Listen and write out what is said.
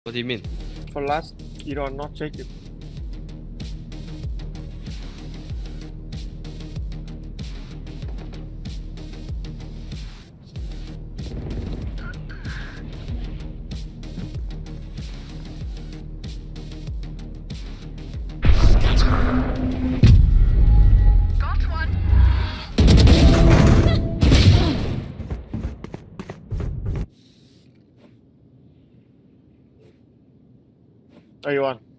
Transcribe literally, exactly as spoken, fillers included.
What do you mean? For last, you don't not check it. Got one. Are you on?